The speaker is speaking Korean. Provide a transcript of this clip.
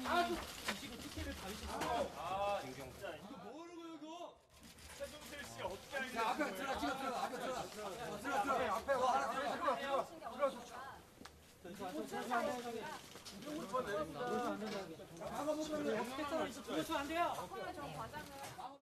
드시고 티켓을 받으시고. 진짜 이거 모르고 이거. 최종실 씨 어떻게 알겠어요? 야, 앞에 들어가, 지금 들어가, 앞에 들어가. 앞에 와 하나 들어가. 그러시면 안 돼요.